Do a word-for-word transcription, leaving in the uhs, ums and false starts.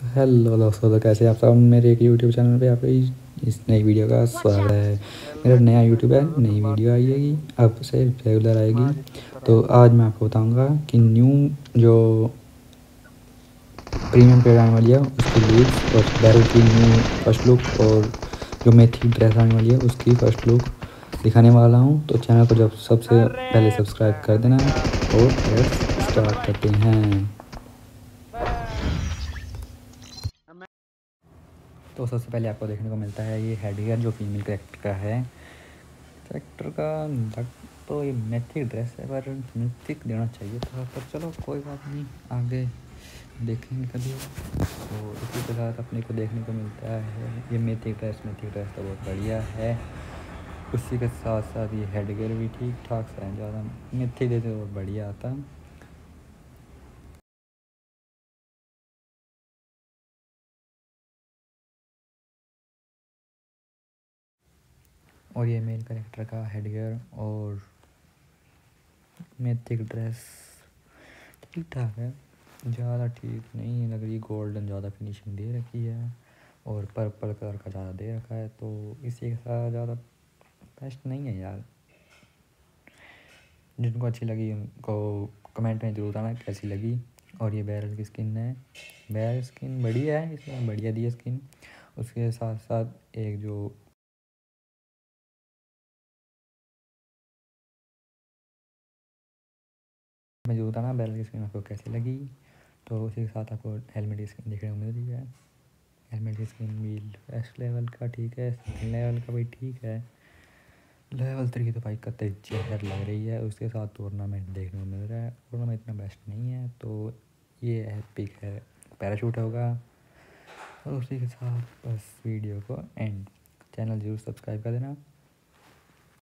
Hello दोस्तों, तो कैसे आप सब मेरे एक यूट्यूब चैनल पे आपकी इस नई वीडियो का स्वागत है। मेरा नया यूट्यूब है, नई वीडियो आएगी, अब से रेगुलर आएगी। तो आज मैं आपको बताऊंगा कि न्यू जो प्रीमियम पेड आने वाली है उसकी लीड्स और बैरल की न्यू फर्स्ट लुक और जो मेथी ड्रेस आने वाली है उसकी फर्स्ट लुक दिखाने वाला हूँ। तो चैनल को जब सबसे पहले सब्सक्राइब कर देना और लेट्स स्टार्ट करते हैं। तो सबसे पहले आपको देखने को मिलता है ये हेडगियर जो फीमेल कैरेक्टर का है। कैरेक्टर का लग तो ये मैथिक ड्रेस है पर मिथिक देना चाहिए था, पर चलो कोई बात नहीं, आगे देखेंगे कभी। तो इसी के साथ अपने को देखने को मिलता है ये मैथिक ड्रेस। मैथिक ड्रेस तो बहुत बढ़िया है। उसी के साथ साथ ये हेडगियर भी ठीक ठाक सा है, ज़्यादा मैथिक देते बहुत बढ़िया आता। और ये मेल कैरेक्टर का हेडगियर और मैथिक ड्रेस ठीक ठाक है, ज़्यादा ठीक नहीं लग रही। गोल्डन ज़्यादा फिनिशिंग दे रखी है और पर्पल कलर का ज़्यादा दे रखा है, तो इसी के साथ ज़्यादा बेस्ट नहीं है यार। जिनको अच्छी लगी उनको कमेंट में ज़रूर बताना कैसी लगी। और ये बैरल की स्किन है, बैरल स्किन बढ़िया है, इसमें बढ़िया दी है स्किन। उसके साथ साथ एक जो मैं ज़रूर बताना बैरल की स्किन आपको कैसी लगी। तो उसी के साथ आपको हेलमेट की स्किन देखने को मिल रही है। हेलमेट की स्किन भी फर्स्ट लेवल का ठीक है, सेकेंड लेवल का भी ठीक है, लेवल थ्री तो भाई कतई चेहर लग रही है। उसके साथ टूर्नामेंट देखने को मिल रहा है, टूर्नामेंट इतना बेस्ट नहीं है। तो ये एपिक है, पैराशूट होगा। और उसी के साथ बस वीडियो को एंड, चैनल जरूर सब्सक्राइब कर देना।